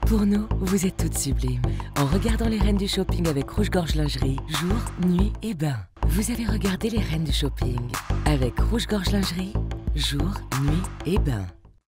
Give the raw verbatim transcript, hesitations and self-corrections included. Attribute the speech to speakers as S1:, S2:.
S1: Pour nous, vous êtes toutes sublimes. En regardant les reines du shopping avec Rouge-Gorge Lingerie, jour, nuit et bain. Vous avez regardé les reines du shopping avec Rouge-Gorge Lingerie, jour, nuit et bain.